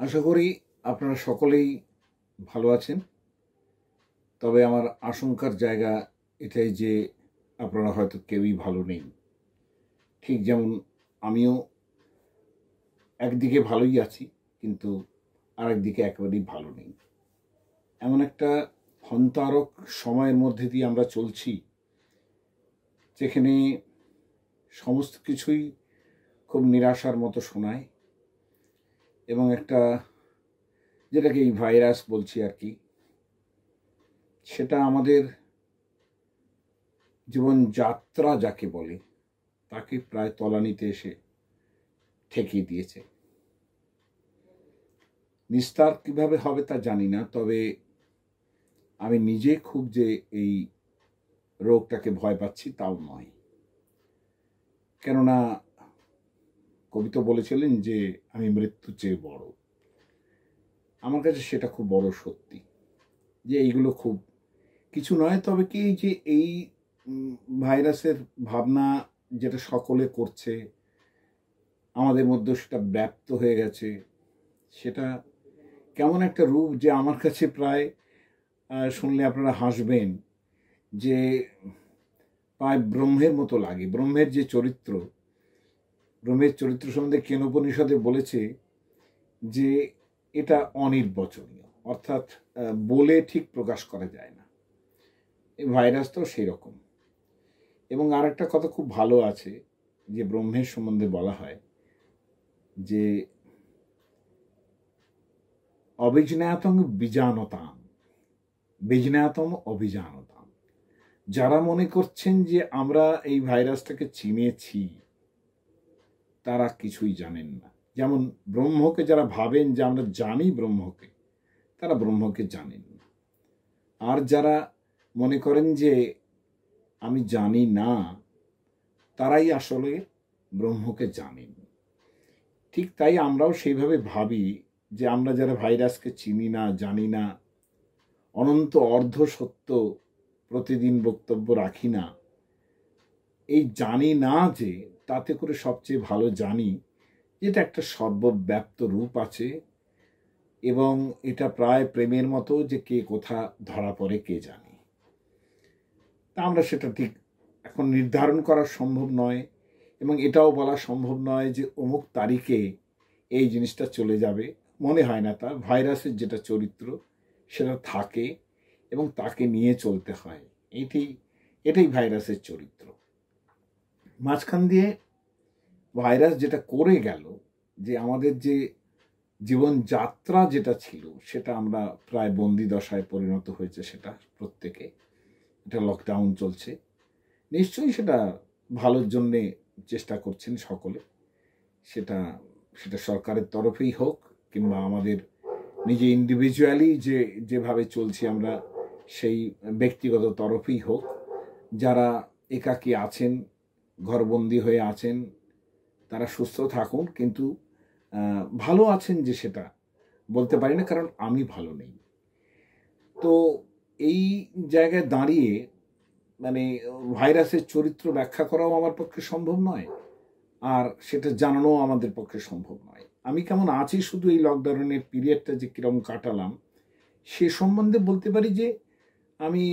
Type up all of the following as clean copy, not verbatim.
আশা করি আপনারা সকলেই ভালো আছেন। তবে আমার আশঙ্কার জায়গা এটাই যে আপনারা হয়তো কেউই ভালো নেই। ঠিক যেমন আমিও একদিকে ভালোই আছি, কিন্তু আরেকদিকে একেবারেই ভালো নেই। এমন একটা হন্তারক সময়ের মধ্যে দিয়ে আমরা চলছি, যেখানে সমস্ত কিছুই খুব নিরাশার মতো শোনায়, এবং একটা যেটাকে এই ভাইরাস বলছি আর কি, সেটা আমাদের জীবনযাত্রা যাকে বলে তাকে প্রায় তলানিতে এসে ঠেকিয়ে দিয়েছে। নিস্তার কিভাবে হবে তা জানি না, তবে আমি নিজে খুব যে এই রোগটাকে ভয় পাচ্ছি তাও নয়। কেননা কবি তো বলেছিলেন যে আমি মৃত্যু চেয়ে বড়। আমার কাছে সেটা খুব বড় সত্যি যে এইগুলো খুব কিছু নয়। তবে কি যে এই ভাইরাসের ভাবনা যেটা সকলে করছে, আমাদের মধ্যে সেটা ব্যাপ্ত হয়ে গেছে, সেটা কেমন একটা রূপ যে আমার কাছে প্রায় শুনলে আপনারা হাসবেন, যে প্রায় ব্রহ্মের মতো লাগে। ব্রহ্মের চরিত্র সম্বন্ধে কেনোপনিষদে বলেছে যে এটা অনির্বচনীয়, অর্থাৎ বলে ঠিক প্রকাশ করা যায় না। এই ভাইরাসটাও সেই রকম। এবং আর একটা কথা খুব ভালো আছে যে ব্রহ্মের সম্বন্ধে বলা হয় যে অবিজ্ঞাতং বিজানতাম, বিজ্ঞাতম অভিজানতাম। যারা মনে করছেন যে আমরা এই ভাইরাসটাকে চিনেছি, তারা কিছুই জানেন না। যেমন ব্রহ্মকে যারা ভাবেন যে আমরা জানি ব্রহ্মকে, তারা ব্রহ্মকে জানেন না। আর যারা মনে করেন যে আমি জানি না, তারাই আসলে ব্রহ্মকে জানেন। ঠিক তাই আমরাও সেইভাবে ভাবি যে আমরা যারা ভাইরাসকে চিনি না, জানি না, অনন্ত অর্ধ সত্য প্রতিদিন বক্তব্য রাখি না, এই জানি না যে তাতে করে সবচেয়ে ভালো জানি যেটা একটা সর্বব্যাপ্ত রূপ আছে, এবং এটা প্রায় প্রেমের মতো যে কে কোথা ধরা পড়ে কে জানে। তা আমরা সেটা ঠিক এখন নির্ধারণ করা সম্ভব নয়, এবং এটাও বলা সম্ভব নয় যে অমুক তারিখে এই জিনিসটা চলে যাবে। মনে হয় না তা। ভাইরাসের যেটা চরিত্র সেটা থাকে এবং তাকে নিয়ে চলতে হয়। এটাই ভাইরাসের চরিত্র। মাঝখান দিয়ে ভাইরাস যেটা করে গেল, যে আমাদের যে জীবনযাত্রা যেটা ছিল সেটা আমরা প্রায় বন্দি দশায় পরিণত হয়েছে, সেটা প্রত্যেকে। এটা লকডাউন চলছে, নিশ্চয়ই সেটা ভালোর জন্যে চেষ্টা করছেন সকলে। সেটা সরকারের তরফেই হোক কিংবা আমাদের নিজে ইন্ডিভিজুয়ালি যেভাবে চলছি আমরা, সেই ব্যক্তিগত তরফেই হোক। যারা একাকী আছেন, ঘরবন্দি হয়ে আছেন, তারা সুস্থ থাকুন, কিন্তু ভালো আছেন যে সেটা বলতে পারি না, কারণ আমি ভালো নেই। তো এই জায়গায় দাঁড়িয়ে মানে ভাইরাসের চরিত্র ব্যাখ্যা করাও আমার পক্ষে সম্ভব নয়, আর সেটা জানানোও আমাদের পক্ষে সম্ভব নয়। আমি কেমন আছি শুধু এই লকডাউনের পিরিয়ডটা যে কীরকম কাটালাম সে সম্বন্ধে বলতে পারি যে আমি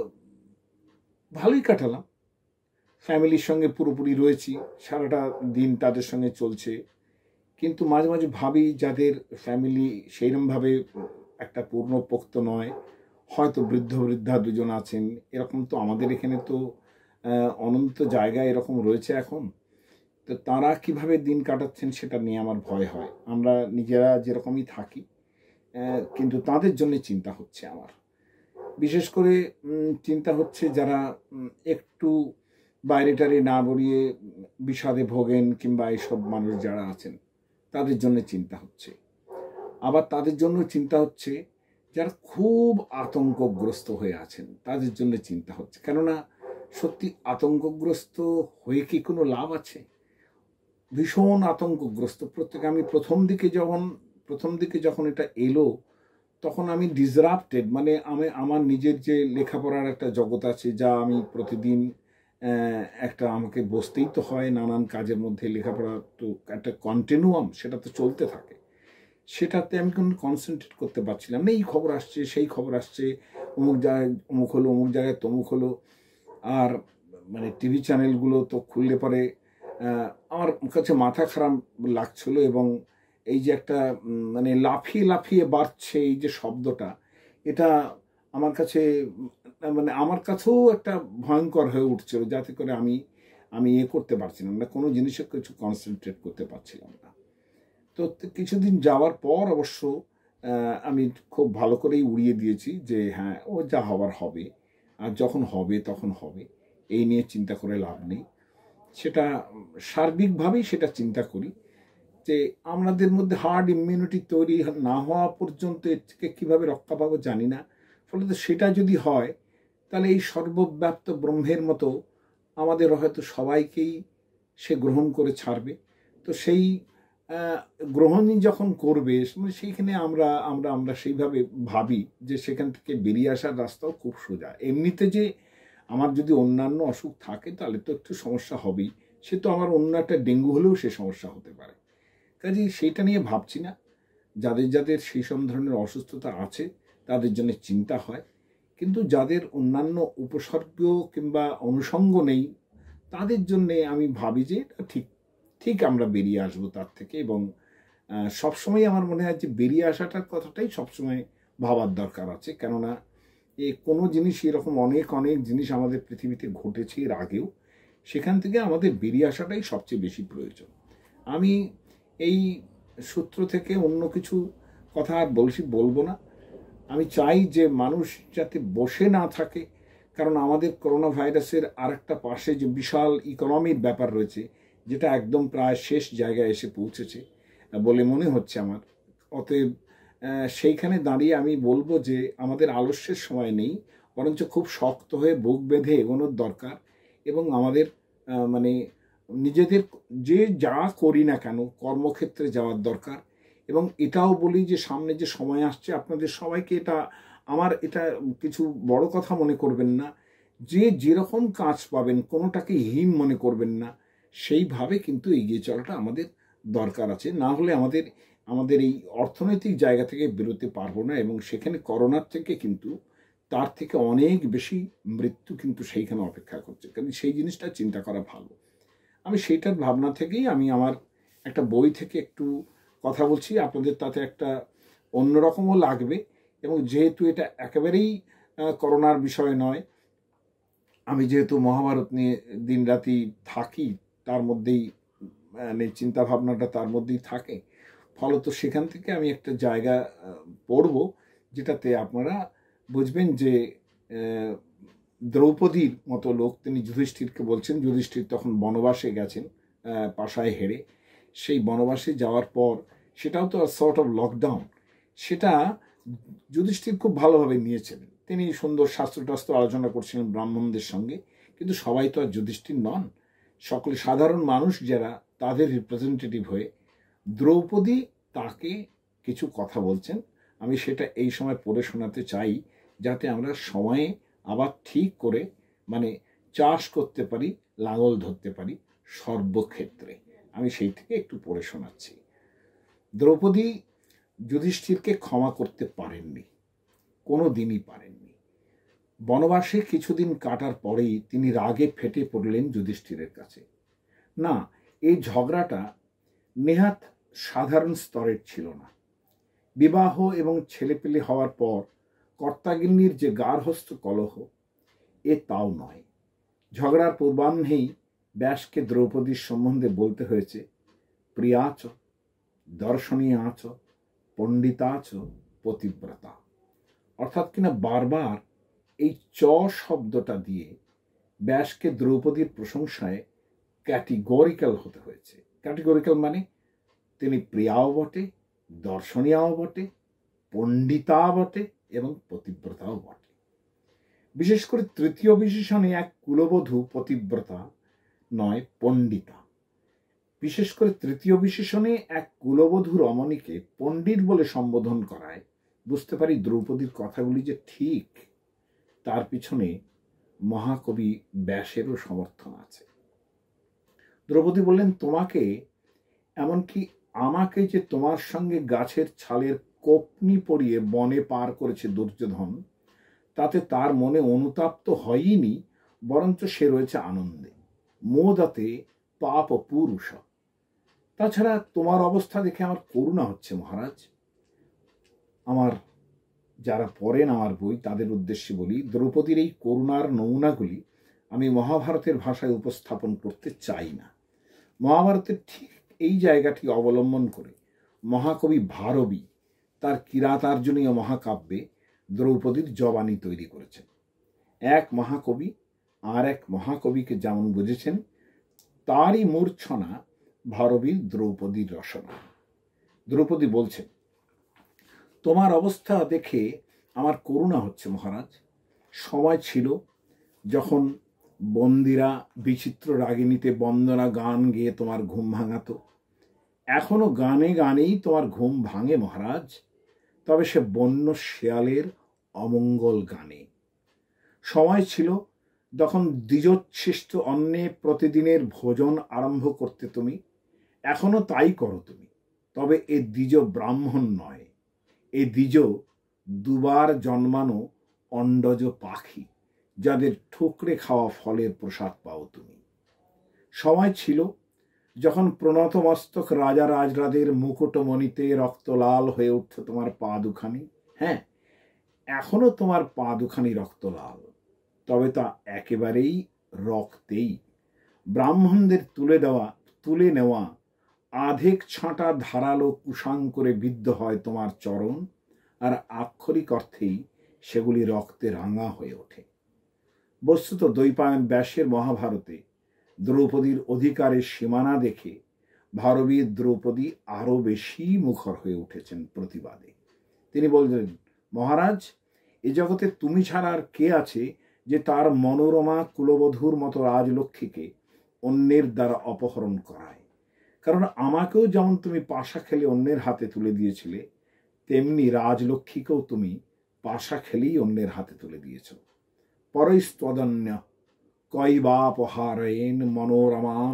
ভালোই কাটালাম। ফ্যামিলির সঙ্গে পুরোপুরি রয়েছি, সারাটা দিন তাদের সঙ্গে চলছে। কিন্তু মাঝে মাঝে ভাবি যাদের ফ্যামিলি সেইরকমভাবে একটা পূর্ণপোক্ত নয়, হয়তো বৃদ্ধা দুজন আছেন, এরকম তো আমাদের এখানে তো অনন্ত জায়গায় এরকম রয়েছে এখন। তো তারা কিভাবে দিন কাটাচ্ছেন সেটা নিয়ে আমার ভয় হয়। আমরা নিজেরা যেরকমই থাকি, কিন্তু তাদের জন্য চিন্তা হচ্ছে আমার। বিশেষ করে চিন্তা হচ্ছে যারা একটু বাইরে টারে না বেরিয়ে বিষাদে ভোগেন, কিংবা এইসব মানুষ যারা আছেন তাদের জন্য চিন্তা হচ্ছে। আবার তাদের জন্য চিন্তা হচ্ছে যারা খুব আতঙ্কগ্রস্ত হয়ে আছেন, তাদের জন্য চিন্তা হচ্ছে। কেননা সত্যি আতঙ্কগ্রস্ত হয়ে কি কোনো লাভ আছে? ভীষণ আতঙ্কগ্রস্ত প্রত্যেকে। আমি প্রথম দিকে যখন এটা এলো, তখন আমি ডিসরাপ্টেড, মানে আমার নিজের যে লেখাপড়ার একটা জগৎ আছে, যা আমি প্রতিদিন একটা আমাকে বসতেই তো হয় নানান কাজের মধ্যে। লেখাপড়া তো একটা কন্টিনিউয়াম, সেটা তো চলতে থাকে। সেটাতে আমি কোনো কনসেন্ট্রেট করতে পারছিলাম না। এই খবর আসছে, সেই খবর আসছে, অমুক জায়গায় অমুক হলো, অমুক জায়গায় তমুক হলো। আর মানে টিভি চ্যানেলগুলো তো খুললে পরে আমার কাছে মাথা খারাপ লাগছিল। এবং এই যে একটা মানে লাফিয়ে লাফিয়ে বাড়ছে এই যে শব্দটা, এটা আমার কাছে মানে আমার কাছেও একটা ভয়ঙ্কর হয়ে উঠছিল, যাতে করে আমি আমি করতে পারছিলাম না, কোনো জিনিসে কিছু কনসেন্ট্রেট করতে পারছিলাম না। তো কিছুদিন যাওয়ার পর অবশ্য আমি খুব ভালো করেই উড়িয়ে দিয়েছি যে হ্যাঁ, ও যা হবার হবে, আর যখন হবে তখন হবে, এই নিয়ে চিন্তা করে লাভ নেই। সেটা সার্বিকভাবেই সেটা চিন্তা করি যে আমাদের মধ্যে হার্ড ইমিউনিটি তৈরি না হওয়া পর্যন্ত এর থেকে কীভাবে রক্ষা পাবো জানি না। ফলে তো সেটা যদি হয়, তাহলে এই সর্বব্যাপ্ত ব্রহ্মের মতো আমাদের হয়তো সবাইকেই সে গ্রহণ করে ছাড়বে। তো সেই গ্রহণই যখন করবে, সেইখানে আমরা আমরা আমরা সেইভাবে ভাবি যে সেখান থেকে বেরিয়ে আসার রাস্তাও খুব সোজা। এমনিতে যে আমার যদি অন্যান্য অসুখ থাকে তাহলে তো একটু সমস্যা হবেই, সে তো আমার অন্য একটা ডেঙ্গু হলেও সে সমস্যা হতে পারে। কাজেই সেইটা নিয়ে ভাবছি না। যাদের যাদের সেই সব ধরনের অসুস্থতা আছে তাদের জন্য চিন্তা হয়, কিন্তু যাদের অন্যান্য উপসর্গ কিংবা অনুষঙ্গ নেই তাদের জন্যে আমি ভাবি যে এটা ঠিক ঠিক আমরা বেরিয়ে আসবো তার থেকে। এবং সবসময় আমার মনে হয় যে বেরিয়ে আসাটার কথাটাই সবসময় ভাবার দরকার আছে। কেননা কোনো জিনিস এরকম অনেক অনেক জিনিস আমাদের পৃথিবীতে ঘটেছে এর আগেও, সেখান থেকে আমাদের বেরিয়ে আসাটাই সবচেয়ে বেশি প্রয়োজন। আমি এই সূত্র থেকে অন্য কিছু কথা আর বলবো না। আমি চাই যে মানুষ যাতে বসে না থাকে, কারণ আমাদের করোনা ভাইরাসের আর একটা পাশে যে বিশাল ইকোনমির ব্যাপার রয়েছে, যেটা একদম প্রায় শেষ জায়গায় এসে পৌঁছেছে বলে মনে হচ্ছে আমার। অতএব সেইখানে দাঁড়িয়ে আমি বলবো যে আমাদের আলস্যের সময় নেই, বরঞ্চ খুব শক্ত হয়ে বুক বেঁধে এগোনোর দরকার। এবং আমাদের মানে নিজেদের যে যা করি না কেন কর্মক্ষেত্রে যাওয়ার দরকার। এবং এটাও বলি যে সামনে যে সময় আসছে, আপনাদের সবাইকে এটা আমার এটা কিছু বড় কথা মনে করবেন না, যে যেরকম কাজ পাবেন কোনোটাকে হীন মনে করবেন না, সেইভাবে কিন্তু এগিয়ে চলাটা আমাদের দরকার আছে। না হলে আমাদের আমাদের এই অর্থনৈতিক জায়গা থেকে বেরোতে পারবো না। এবং সেখানে করোনার থেকে কিন্তু তার থেকে অনেক বেশি মৃত্যু কিন্তু সেইখানে অপেক্ষা করছে, কারণ সেই জিনিসটা চিন্তা করা ভালো। আমি সেইটার ভাবনা থেকেই আমি আমার একটা বই থেকে একটু কথা বলছি, আপনাদের তাতে একটা অন্যরকমও লাগবে। এবং যেহেতু এটা একেবারেই করোনার বিষয় নয়, আমি যেহেতু মহাভারত নিয়ে দিনরাতি থাকি, তার মধ্যেই মানে চিন্তা ভাবনাটা তার মধ্যেই থাকে, ফলত সেখান থেকে আমি একটা জায়গা পড়ব যেটাতে আপনারা বুঝবেন যে দ্রৌপদীর মতো লোক, তিনি যুধিষ্ঠিরকে বলছেন, যুধিষ্ঠির তখন বনবাসে গেছেন পাশায় হেরে। সেই বনবাসে যাওয়ার পর, সেটাও তো সর্ট অফ লকডাউন, সেটা যুধিষ্ঠির খুব ভালোভাবে নিয়েছিলেন। তিনি সুন্দর শাস্ত্র আলোচনা করছিলেন ব্রাহ্মণদের সঙ্গে, কিন্তু সবাই তো আর যুধিষ্ঠির নন। সকলে সাধারণ মানুষ যারা, তাদের রিপ্রেজেন্টেটিভ হয়ে দ্রৌপদী তাকে কিছু কথা বলছেন। আমি সেটা এই সময় পড়ে শোনাতে চাই, যাতে আমরা সময়ে আবার ঠিক করে মানে চাষ করতে পারি, লাঙল ধরতে পারি সর্বক্ষেত্রে। আমি সেই থেকে একটু পড়ে শোনাচ্ছি। দ্রৌপদী যুধিষ্ঠিরকে ক্ষমা করতে পারেননি, কোনো দিনই পারেননি। বনবাসে কিছুদিন কাটার পরেই তিনি রাগে ফেটে পড়লেন যুধিষ্ঠিরের কাছে। না, এই ঝগড়াটা নেহাত সাধারণ স্তরের ছিল না। বিবাহ এবং ছেলেপেলে হওয়ার পর কর্তাগিন্নির যে গার্হস্থ কলহ, এ তাও নয়। ঝগড়ার পূর্বাহ্নেই ব্যাসকে দ্রৌপদীর সম্বন্ধে বলতে হয়েছে প্রিয়াচ, দর্শনীয়াচ, পণ্ডিতাচ, পতিব্রতা। অর্থাৎ কিনা বারবার এই চ শব্দটা দিয়ে ব্যাসকে দ্রৌপদীর প্রশংসায় ক্যাটিগরিক্যাল হতে হয়েছে। ক্যাটিগরিক্যাল মানে তিনি প্রিয়াও বটে, দর্শনীয়াও বটে, পণ্ডিতা বটে এবং পতিব্রতাও বটে। বিশেষ করে তৃতীয় বিশেষণে এক কুলবধূ পতিব্রতা নয়, পণ্ডিতা। বিশেষ করে তৃতীয় বিশেষণে এক কুলবধূ রমণীকে পণ্ডিত বলে সম্বোধন করায় বুঝতে পারি দ্রৌপদীর কথাগুলি যে ঠিক, তার পিছনে মহাকবি ব্যাসেরও সমর্থন আছে। দ্রৌপদী বললেন, তোমাকে এমনকি আমাকে যে তোমার সঙ্গে গাছের ছালের কোপনি পরিয়ে বনে পার করেছে দুর্যোধন, তাতে তার মনে অনুতাপ তো হয়নি, বরঞ্চ সে রয়েছে আনন্দে। মোদাতে পাপ পুরুষ। তাছাড়া তোমার অবস্থা দেখে আমার করুণা হচ্ছে মহারাজ। আমার যারা পড়েন আমার বই তাদের উদ্দেশ্যে বলি, দ্রৌপদীর এই করুণার নমুনাগুলি আমি মহাভারতের ভাষায় উপস্থাপন করতে চাই না। মহাভারতের ঠিক এই জায়গাটি অবলম্বন করে মহাকবি ভারবী তার কিরাতার্জুনীয় মহাকাব্যে দ্রৌপদীর জবানি তৈরি করেছেন। এক মহাকবি আর এক মহাকবিকে যেমন বুঝেছেন, তারই মূর্ছনা ভারবীর দ্রৌপদীর রসনা। দ্রৌপদী বলছেন, তোমার অবস্থা দেখে আমার করুণা হচ্ছে মহারাজ। সময় ছিল যখন বন্দিরা বিচিত্র রাগিণীতে বন্দনা গান গেয়ে তোমার ঘুম ভাঙাত। এখনো গানে গানেই তোমার ঘুম ভাঙে মহারাজ, তবে সে বন্য শেয়ালের অমঙ্গল গানে। সময় ছিল যখন দ্বিজোচ্ছিষ্ট অন্নে প্রতিদিনের ভোজন আরম্ভ করতে তুমি, এখনো তাই করো তুমি। তবে এ দ্বিজ ব্রাহ্মণ নয়, এ দ্বিজ দুবার জন্মানো অন্ডজ পাখি, যাদের ঠুকরে খাওয়া ফলের প্রসাদ পাও তুমি। সময় ছিল যখন প্রণত মস্তক রাজা রাজরাদের মুকুটমণিতে রক্ত লাল হয়ে উঠত তোমার পা দুখানি। হ্যাঁ, এখনো তোমার পা দুখানি রক্ত লাল, তবে তা একেবারেই রক্তেই। ব্রাহ্মণদের তুলে নেওয়া আধেক ছাঁটা ধারালো কুশাঙ্কুরে বিদ্ধ হয় তোমার চরণ, আর আক্ষরিক অর্থেই সেগুলি রক্তে রাঙা হয়ে ওঠে। বস্তুত দ্বৈপায়ন ব্যাসের মহাভারতে দ্রৌপদীর অধিকারের সীমানা দেখে ভারবীর দ্রৌপদী আরো বেশি মুখর হয়ে উঠেছেন প্রতিবাদে। তিনি বললেন, মহারাজ, এ জগতে তুমি ছাড়া আর কে আছে যে তার মনোরমা কুলবধূর মতো রাজলক্ষ্মীকে অন্যের দ্বারা অপহরণ করায়? কারণ আমাকেও যেমন তুমি পাশা খেলে অন্যের হাতে তুলে দিয়েছিলে, তেমনি রাজলক্ষ্মীকেও তুমি পাশা খেলেই অন্যের হাতে তুলে দিয়েছ। পরৈস্তদন্য কৈবাপহারেণ মনোরমাম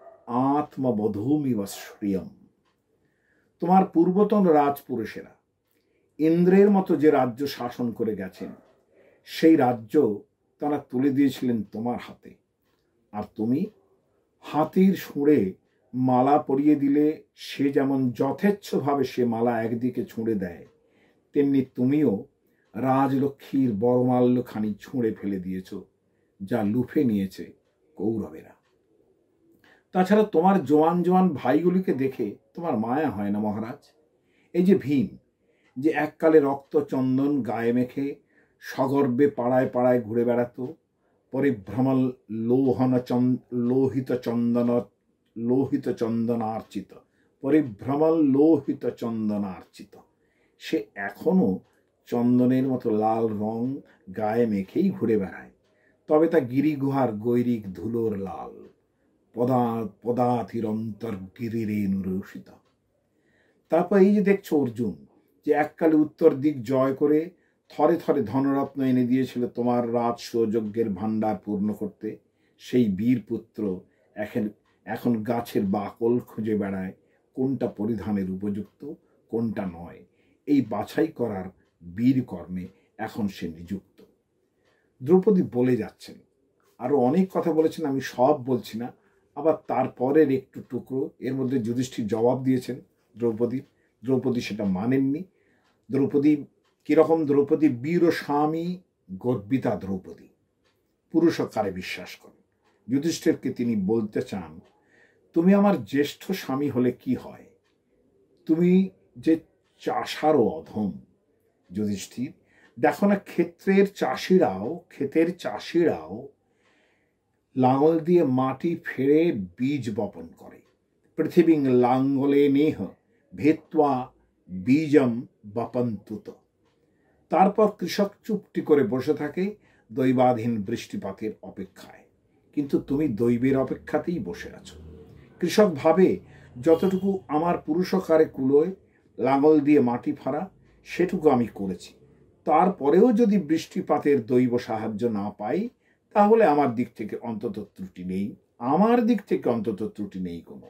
আত্মবধূমিব শ্রিয়ম। তোমার পূর্বতন রাজপুরুষেরা ইন্দ্রের মতো যে রাজ্য শাসন করে গেছেন, সেই রাজ্য তারা তুলে দিয়েছিলেন তোমার হাতে। আর তুমি হাতির সুঁড়ে মালা পরিয়ে দিলে সে যেমন যথেচ্ছভাবে সে মালা একদিকে ছুঁড়ে দেয়, তেমনি তুমিও রাজলক্ষ্মীর বরমাল্যখানি ছুঁড়ে ফেলে দিয়েছ, যা লুফে নিয়েছে কৌরবেরা। তাছাড়া তোমার জোয়ান জোয়ান ভাইগুলিকে দেখে তোমার মায়া হয় না মহারাজ? এই যে ভীম, যে এককালে রক্ত চন্দন গায়ে মেখে সগর্বে পাড়ায় পাড়ায় ঘুরে বেড়াতো, পরিভ্রমল লোহিত চন্দনার্চিত, পরিভ্রমল লোহিত চন্দনার্চিত, সে এখনো চন্দনের মতো লাল রং গায়ে মেখেই ঘুরে বেড়ায়, তবে তা গিরিগুহার গৈরিক ধুলোর লাল, পদাথিরন্তর গিরিরেণুরূষিত। তারপর এই যে দেখছো অর্জুন, যে এককালে উত্তর দিক জয় করে থরে থরে ধনরত্ন এনে দিয়েছিল তোমার রাজ সৌযজ্ঞের ভাণ্ডার পূর্ণ করতে, সেই বীর পুত্র এখন গাছের বাকল খুঁজে বেড়ায় কোনটা পরিধানের উপযুক্ত কোনটা নয়, এই বাছাই করার বীর কর্মে এখন সে নিযুক্ত। দ্রৌপদী বলে যাচ্ছেন, আরো অনেক কথা বলেছেন, আমি সব বলছি না। আবার তারপরের একটু টুকরো এর মধ্যে যুধিষ্ঠির জবাব দিয়েছেন দ্রৌপদী সেটা মানেননি। দ্রৌপদী কিরকম? দ্রৌপদী বীর স্বামী গর্বিতা দ্রৌপদী, পুরুষকারে বিশ্বাস করেন। যুধিষ্ঠিরকে তিনি বলতে চান, তুমি আমার জ্যেষ্ঠ স্বামী হলে কি হয়, তুমি যে চাষারও অধম। যুধিষ্ঠির, দেখো না, ক্ষেতের চাষিরাও লাঙল দিয়ে মাটি ফেরে বীজ বপন করে। পৃথিবীং লাঙ্গলে নেহ ভেত্বা বীজম বপন্তুত। তারপর কৃষক চুপটি করে বসে থাকে দৈবাধীন বৃষ্টিপাতের অপেক্ষায়, কিন্তু তুমি দৈবের অপেক্ষাতেই বসে আছো। কৃষক ভাবে, যতটুকু আমার পুরুষকারে কুলোয় লাঙল দিয়ে মাটি ফাড়া, সেটুকু আমি করেছি। তারপরেও যদি বৃষ্টিপাতের দৈব সাহায্য না পাই, তাহলে আমার দিক থেকে অন্তত ত্রুটি নেই কোনো।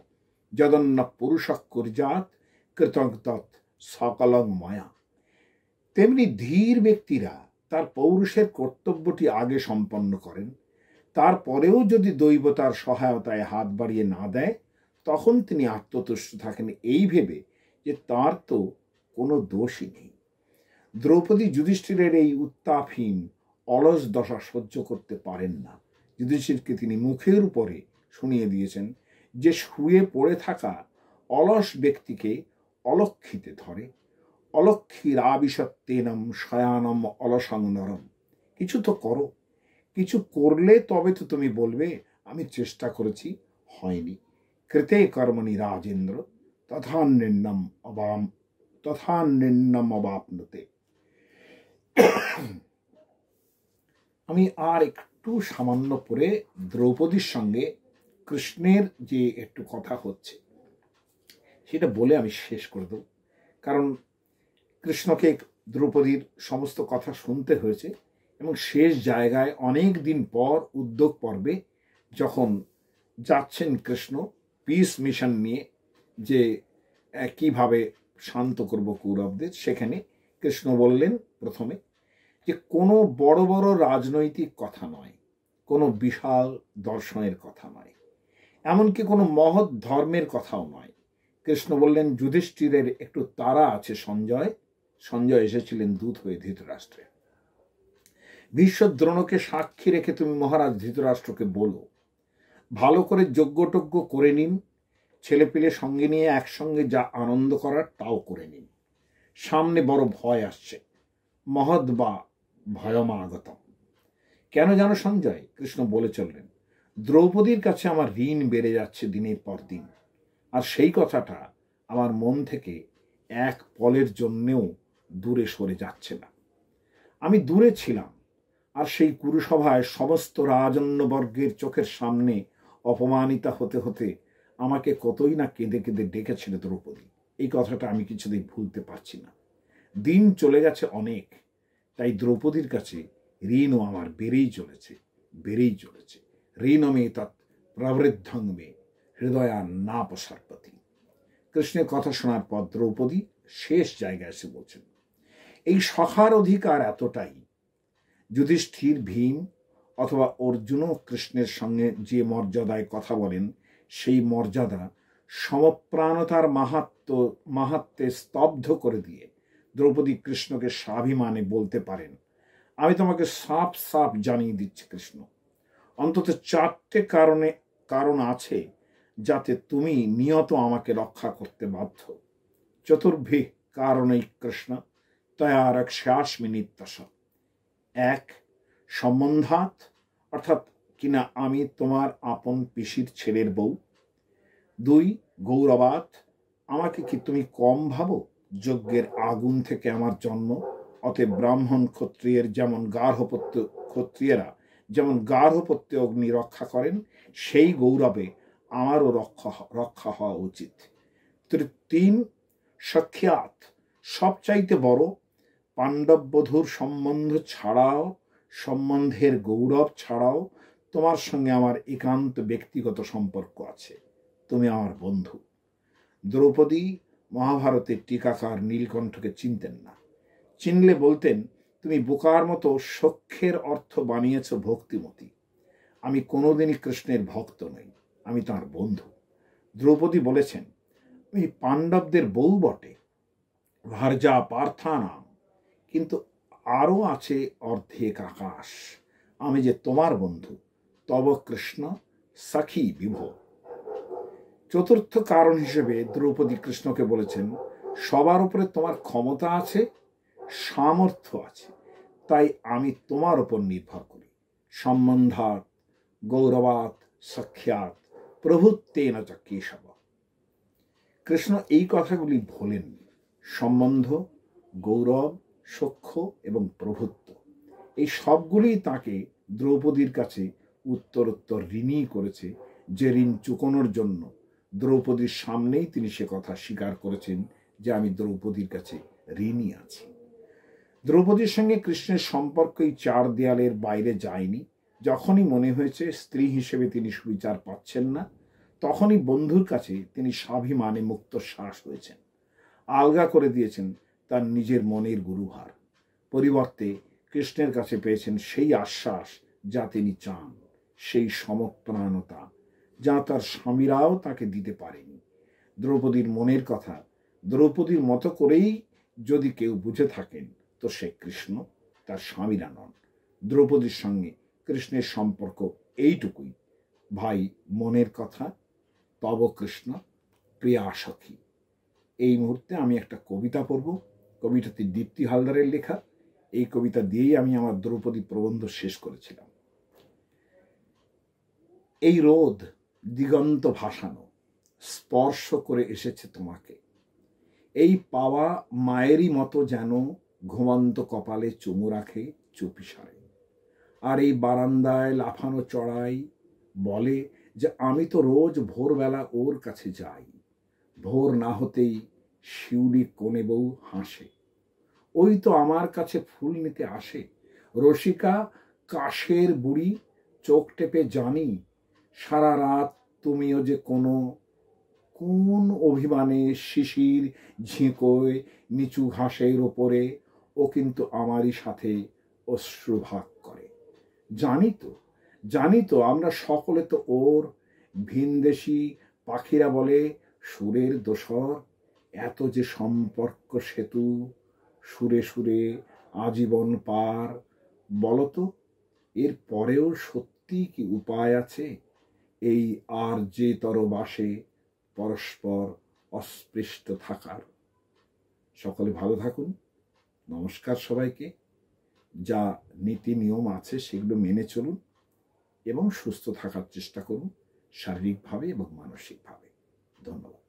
যদন্য পুরুষ কুর্যাৎ কৃতং তৎ সকলং ময়া। তেমনি ধীর ব্যক্তিরা তার পৌরুষের কর্তব্যটি আগে সম্পন্ন করেন, তারপরেও যদি দৈবতার সহায়তায় হাত বাড়িয়ে না দেয়, তখন তিনি আত্মতুষ্ট থাকেন এই ভেবে যে তার তো কোনো দোষই নেই। দ্রৌপদী যুধিষ্ঠিরের এই উত্তাপহীন অলস দশা সহ্য করতে পারেন না। যুধিষ্ঠিরকে তিনি মুখের উপরে শুনিয়ে দিয়েছেন যে শুয়ে পড়ে থাকা অলস ব্যক্তিকে অলক্ষিতে ধরে। অলক্ষীর আবিশত্তেনম শয়ানম অলসং নরম। কিছু তো করো, কিছু করলে তবে তো তুমি বলবে আমি চেষ্টা করেছি, হয়নি। কৃতে কর্মণি রাজেন্দ্র তথান্যম অবাপ্নুতে। আমি আর একটু সামান্য পরে দ্রৌপদীর সঙ্গে কৃষ্ণের যে একটু কথা হচ্ছে সেটা বলে আমি শেষ করে দেব। কারণ কৃষ্ণকে দ্রৌপদীর সমস্ত কথা শুনতে হয়েছে এবং শেষ জায়গায় অনেক দিন পর উদ্যোগ পর্বে যখন যাচ্ছেন কৃষ্ণ পিস মিশন নিয়ে, যে কিভাবে শান্ত করব কৌরবদের, সেখানে কৃষ্ণ বললেন প্রথমে যে কোনো বড় বড় রাজনৈতিক কথা নয়, কোনো বিশাল দর্শনের কথা নয়, এমনকি কোনো মহৎ ধর্মের কথাও নয়। কৃষ্ণ বললেন যুধিষ্ঠিরের একটু তাড়া আছে সঞ্জয়। সঞ্জয় এসেছিলেন দূত হয়ে ধৃতরাষ্ট্রে। ভীষ্ম দ্রোণকে সাক্ষী রেখে তুমি মহারাজ ধৃতরাষ্ট্রকে বলো ভালো করে যজ্ঞটজ্ঞ করে নিন, ছেলেপিলে সঙ্গে নিয়ে একসঙ্গে যা আনন্দ করার তাও করে নিন। সামনে বড় ভয় আসছে, মহৎ বা ভয়মাগতম। কেন জানো সঞ্জয়? কৃষ্ণ বলে চললেন দ্রৌপদীর কাছে আমার ঋণ বেড়ে যাচ্ছে দিনের পর দিন, আর সেই কথাটা আমার মন থেকে এক পলের জন্যেও দূরে সরে যাচ্ছে না। আমি দূরে ছিলাম, আর সেই কুরুসভায় সমস্ত রাজন্যবর্গের চোখের সামনে অপমানিতা হতে হতে আমাকে কতই না কেঁদে কেঁদে ডেকেছিল দ্রৌপদী। এই কথাটা আমি কিছুদিন ভুলতে পারছি না। দিন চলে গেছে অনেক, তাই দ্রৌপদীর কাছে ঋণও আমার বেড়েই চলেছে। ঋণমে তৎ প্রবৃদ্ধং মে হৃদয়া না প্রসারপতি। কৃষ্ণের কথা শোনার পর দ্রৌপদী শেষ জায়গায় এসে বলছেন এই সখার অধিকার এতটাই, যুধিষ্ঠির, ভীম অথবা অর্জুনও কৃষ্ণের সঙ্গে যে মর্যাদায় কথা বলেন সেই মর্যাদা সমপ্রাণতার মাহাত্ম্যে স্তব্ধ করে দিয়ে দ্রৌপদী কৃষ্ণকে স্বাভিমানে বলতে পারেন আমি তোমাকে সাফ সাফ জানিয়ে দিচ্ছি কৃষ্ণ, অন্তত 4টে কারণ আছে যাতে তুমি নিয়ত আমাকে রক্ষা করতে বাধ্য। চতুর্ভি কারণেই কৃষ্ণ তয়া রক্ষাস্মি নিত্যশ। 1, সম্বন্ধাৎ, অর্থাৎ কিনা আমি তোমার আপন পিসির ছেলের বউ। 2, গৌরবাৎ, আমাকে কি তুমি কম ভাবো? যজ্ঞের আগুন থেকে আমার জন্ম, অতএব ব্রাহ্মণ ক্ষত্রিয়েরা যেমন গার্হপত্যে অগ্নি রক্ষা করেন, সেই গৌরবে আমারও রক্ষা হওয়া উচিত। 3, সখ্যাত, সবচাইতে বড় পাণ্ডব বধূর সম্বন্ধের গৌরব ছাড়াও তোমার সঙ্গে আমার একান্ত ব্যক্তিগত সম্পর্ক আছে, তুমি আমার বন্ধু। দ্রৌপদী মহাভারতের টিকাকার নীলকণ্ঠকে চিনতেন না, চিনলে বলতেন তুমি বোকার মতো সখ্যের অর্থ বানিয়েছ ভক্তিমতী। আমি কোনোদিনই কৃষ্ণের ভক্ত নই, আমি তাঁর বন্ধু। দ্রৌপদী বলেছেন আমি পাণ্ডবদের বউ বটে, ভার্যা পার্থানাম, কিন্তু আরও আছে অর্ধেক আকাশ, আমি যে তোমার বন্ধু, তব কৃষ্ণ সখী বিভো। 4র্থ কারণ হিসেবে দ্রৌপদী কৃষ্ণকে বলেছেন সবার উপরে তোমার ক্ষমতা আছে, সামর্থ্য আছে, তাই আমি তোমার উপর নির্ভর করি। সম্বন্ধাৎ গৌরবাৎ সখ্যাৎ প্রভুত্বেন চ কেশব। কৃষ্ণ এই কথাগুলি ভোলেননি। সম্বন্ধ, গৌরব, সখ্য এবং প্রভুত্ব, এই সবগুলি তাকে দ্রৌপদীর কাছে উত্তরোত্তর ঋণী করেছে, যে ঋণ চুকানোর জন্য দ্রৌপদীর সামনেই তিনি সে কথা স্বীকার করেছেন যে আমি দ্রৌপদীর কাছে ঋণী আছি। দ্রৌপদীর সঙ্গে কৃষ্ণের সম্পর্ক এই 4 দেয়ালের বাইরে যায়নি। যখনই মনে হয়েছে স্ত্রী হিসেবে তিনি সুবিচার পাচ্ছেন না, তখনই বন্ধুর কাছে তিনি স্বাভিমানে মুক্ত শ্বাস হয়েছেন, আলগা করে দিয়েছেন তার নিজের মনের গুরুভার। পরিবর্তে কৃষ্ণের কাছে পেয়েছেন সেই আশ্বাস যা তিনি চান, সেই সমপ্রাণতা যা তার স্বামীরাও তাকে দিতে পারেনি। দ্রৌপদীর মনের কথা দ্রৌপদীর মতো করেই যদি কেউ বুঝে থাকেন, তো সে কৃষ্ণ, তার স্বামীরা নন। দ্রৌপদীর সঙ্গে কৃষ্ণের সম্পর্ক এইটুকুই, ভাই মনের কথা, তব কৃষ্ণ প্রিয়া সখী। এই মুহূর্তে আমি একটা কবিতা পড়ব। কবিতাটি দীপ্তি হালদারের লেখা। এই কবিতা দিয়েই আমি আমার দ্রৌপদী প্রবন্ধ শেষ করেছিলাম। এই রোদ দিগন্ত ভাসানো স্পর্শ করে এসেছে তোমাকে, এই পাওয়া মায়েরই মতো যেন ঘুমন্ত কপালে চুমু রাখে চুপিসারে। আর এই বারান্দায় লাফানো চড়াই বলে যে আমি তো রোজ ভোরবেলা ওর কাছে যাই। ভোর না হতেই শিউলি কোণে বউ হাসে, ওই তো আমার কাছে ফুল নিতে আসে। রসিকা কাশের বুড়ি চোখ টেপে জানি, সারা রাত তুমিও যে কোন অভিমানে শিশির ঝিঁকোয় নিচু ঘাসের ওপরে ও কিন্তু আমারই সাথে অশ্রুভাগ করে। জানি তো আমরা সকলে তো ওর। ভিনদেশি পাখিরা বলে সুরের দোসর, এত যে সম্পর্ক সেতু, সুরে সুরে আজীবন পার। বলতো এর পরেও সত্যি কি উপায় আছে এই আর যে তরবাসে পরস্পর অস্পৃষ্ট থাকার? সকলে ভালো থাকুন। নমস্কার সবাইকে। যা নীতি নিয়ম আছে সেগুলো মেনে চলুন এবং সুস্থ থাকার চেষ্টা করুন, শারীরিকভাবে এবং মানসিকভাবে। ধন্যবাদ।